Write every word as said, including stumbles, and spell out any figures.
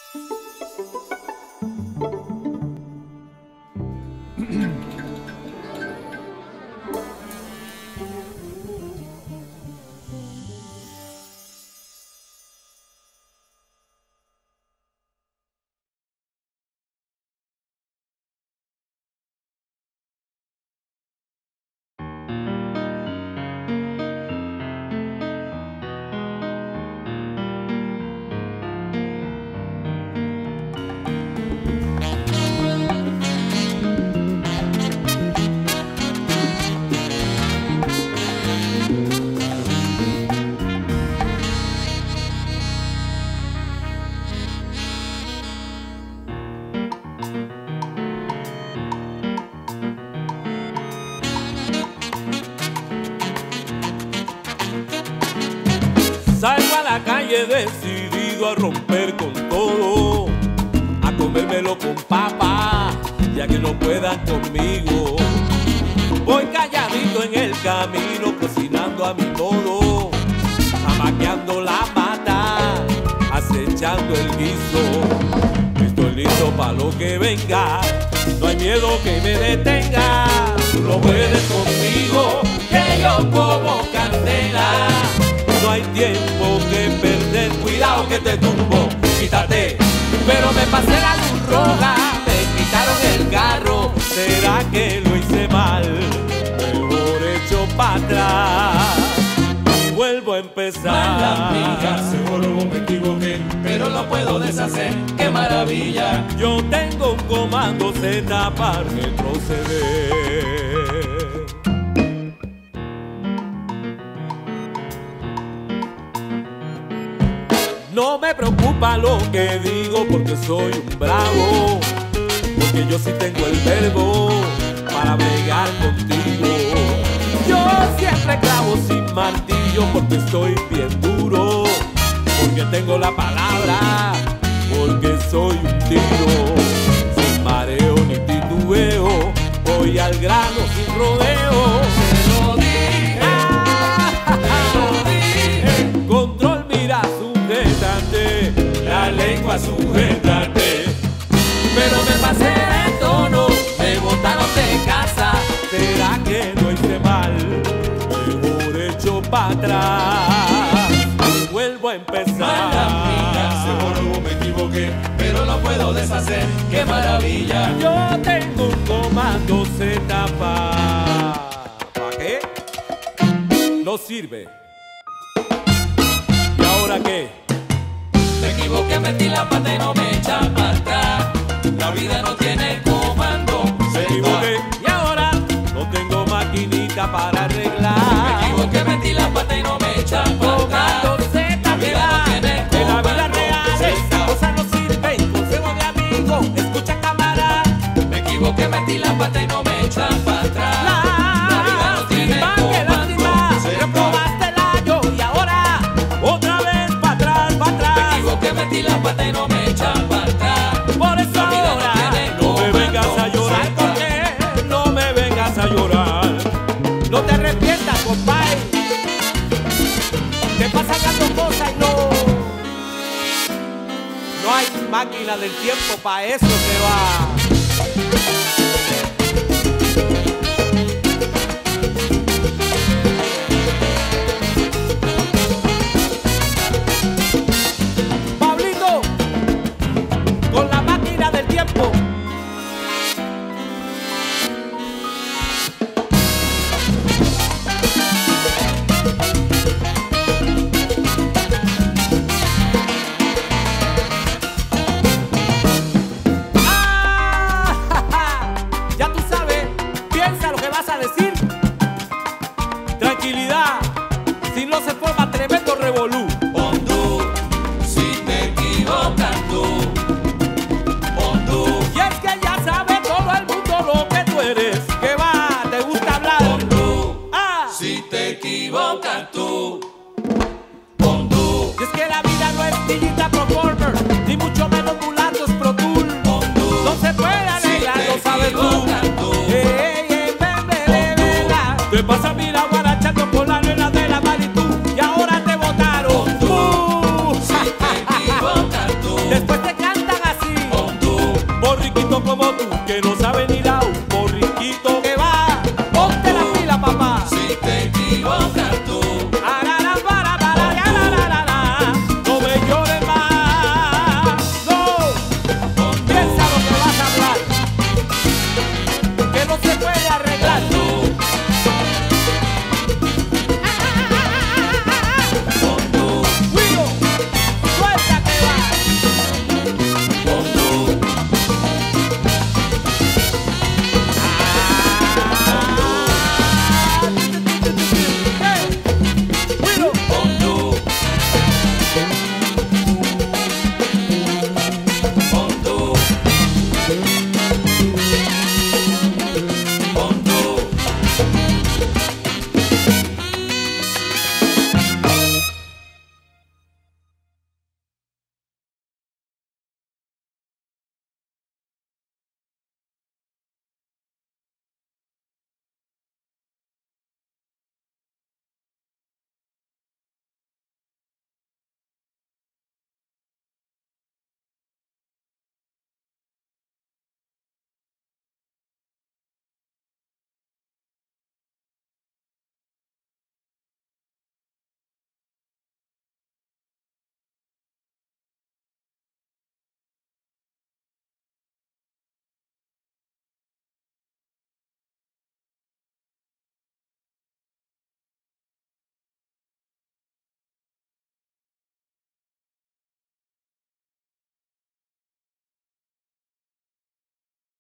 Salgo a la calle decidido a romper con todo, a comérmelo con papa, ya que no puedan conmigo. Voy calladito en el camino, cocinando a mi modo, amaqueando la mata, acechando el guiso. Estoy listo para lo que venga, no hay miedo que me detenga. Tú no puedes conmigo, que yo como candela. No hay tiempo que perder, cuidado que te tumbo, quítate. Pero me pasé la luz roja, me quitaron el carro. ¿Será que lo hice mal? Mejor echo para atrás y vuelvo a empezar. Mala amiga, seguro me equivoqué, pero lo puedo deshacer, qué maravilla. Yo tengo un comando Z para retroceder. No me preocupa lo que digo porque soy un bravo, porque yo sí tengo el verbo para bregar contigo. Yo siempre clavo sin martillo porque estoy bien duro, porque tengo la palabra, porque soy un tiro. Sin mareo ni titubeo, voy al grano sin rodeo. Te lo dije, te lo dije. Control, mira, la lengua sujétate. Pero me pasé de tono, me botaron de casa. ¿Será que lo hice mal? Mejor echo para atrás y vuelvo a empezar. Mala amiga, seguro me equivoqué, pero lo puedo deshacer, qué maravilla. Yo tengo un comando Z pa... ¿Para qué? No sirve. ¿Y ahora qué? Me equivoqué, metí la pata y no me echan para atrás. La vida no tiene comando. Me equivoqué y ahora no tengo maquinita para arreglar. Me equivoqué, metí la pata y no me echan para atrás. Comando Z, La vida no tiene en la vida comando. real esta cosa no sirve. Consejo de amigo, escucha cámara. Me equivoqué, metí la pata y no me echan para atrás. La vida no tiene comando. Reprobaste el año y ahora otra vez para atrás, para atrás. Me equivoqué, metí la pata y no me echan para atrás. Por eso La vida no ahora tiene no me vengas a comando. llorar, porque no me vengas a llorar. No te arrepientas, compadre. Te pasan las dos cosas y no. No hay máquina del tiempo, para eso se va.